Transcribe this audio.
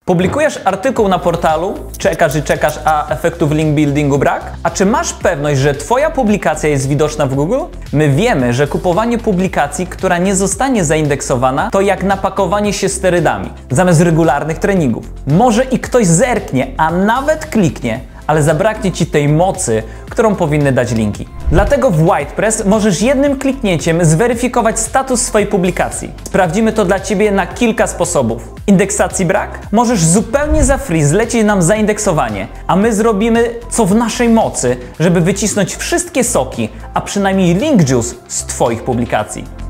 Publikujesz artykuł na portalu, czekasz i czekasz, a efektów link buildingu brak? A czy masz pewność, że Twoja publikacja jest widoczna w Google? My wiemy, że kupowanie publikacji, która nie zostanie zaindeksowana, to jak napakowanie się sterydami, zamiast regularnych treningów. Może i ktoś zerknie, a nawet kliknie, ale zabraknie Ci tej mocy, którą powinny dać linki. Dlatego w WhitePress możesz jednym kliknięciem zweryfikować status swojej publikacji. Sprawdzimy to dla Ciebie na kilka sposobów. Indeksacji brak? Możesz zupełnie za free zlecić nam zaindeksowanie, a my zrobimy co w naszej mocy, żeby wycisnąć wszystkie soki, a przynajmniej link juice z Twoich publikacji.